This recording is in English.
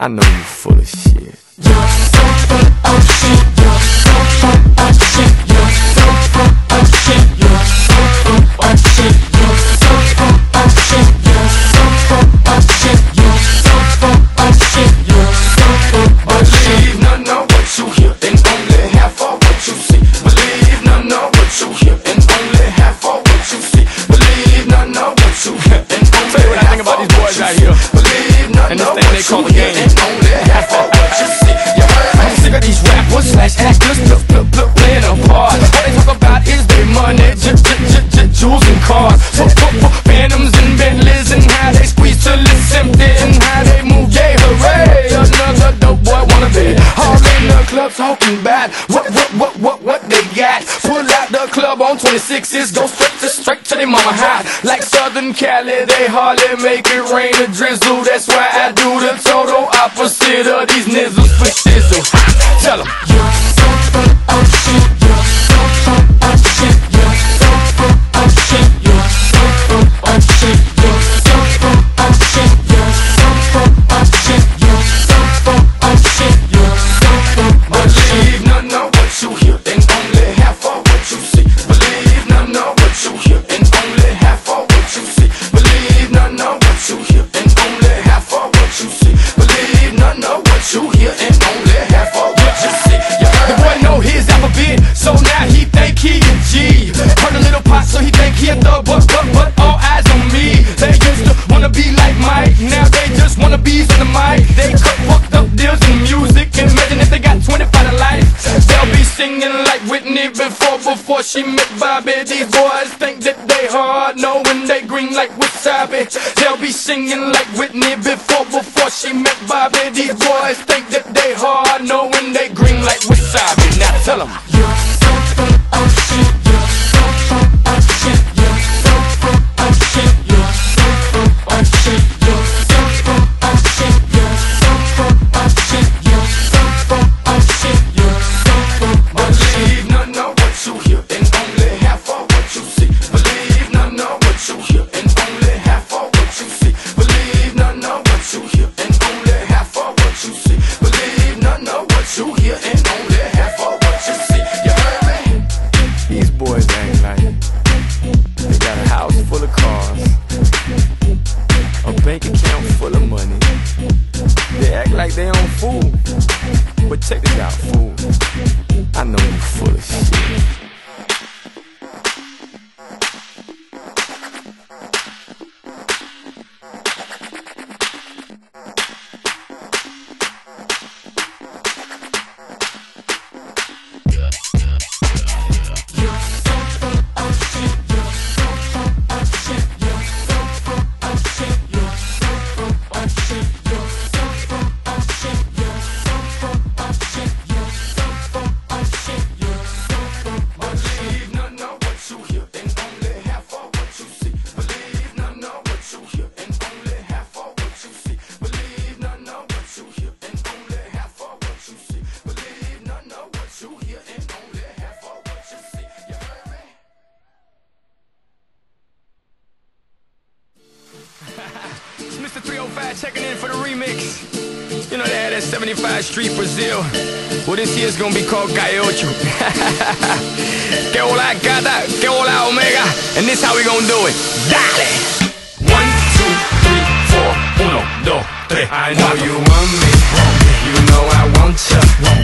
I know you full of shit. You're so full of shit. You're so full of shit. You're so full of shit. You're so full of shit. You're so full of shit. You're so full of shit. You're so full of shit. You're so full of shit. Believe none of what you hear and only half of what you see. Believe none of what you hear and only half of what you see. Believe none of what you hear and only Tell you what I think about these boys out here. Believe none And this of thing they what call you the hear game. and only half of what you see. You heard me? I'm sick of these rappers slash actors playing a part. All they talk about is their money, jewels and cars, phantoms and Bentleys, and how they squeeze till it's empty, and how they move, yay, hooray. Another dope boy wanna be all in the club talking bad. What they got? Pull out the club on 26s, go straight to their mama house. Like Southern Cali, they hardly make it rain or drizzle. That's why I do the total opposite of these nizzles for shizzle. Tell 'em. You're so full of shit. You're so full of shit. You're so full of shit. You're so full of shit. You're so full of shit. You're so full of shit. You're so full of shit. You're so full of shit. Believe none of what you hear and only half of what you see. Believe none of what you hear and only half of what you see. Believe none of what you hear and only half of what you see. Believe none of what you hear and only half of what you see. You heard The me? boy know his alphabet, so now he think he a G. Heard a little pot, so he think he a thug, but all eyes on me. They used to wanna be like Mike, now they just wanna be on the mic. They cut fucked up deals in music, and imagine if they got 25 to life. They'll be singing like Whitney before she met Bobby. These boys think that they hard, knowing they green like wasabi. They'll be singing like Whitney before she met Bobby. These boys think that they hard, knowing they green like wasabi. Now tell 'em. You're so full of shit. You're so full of shit. You're so full of shit. You're so full of shit. You're so full of shit. You're so full of shit. You're so full of shit. You're so full of shit. Believe none of what you hear and only half of what you see. Believe none of what you hear and only half of what you see. Believe none of what you hear and only half of what you see. Believe none of what you hear and only half of what you see. You heard me? These boys act like they got a house full of cars, a bank account full of money. They act like they on food, but check this out, fool. I know you full of shit. You're so full of shit. You're so full of shit. You're so full of shit. You're so full of shit. You're so full of shit. You're so full of shit. You're so full of shit. You're so full of shit. Believe none of what you hear and only half of what you see. Believe none of what you hear and only half of what you see. Believe none of what you hear and only half of what you see. Believe none of what you hear and only half of what you see. You heard me? It's Mr. 305 checking in for the remix. You know they had that 75 Street Brazil. Well, this year's gonna be called Calle Ocho. Que hola gata, que hola omega. And this how we gonna do it. Dale! 1, 2, 3, 4, 1, 2, 3. I know you want me, you know I want ya.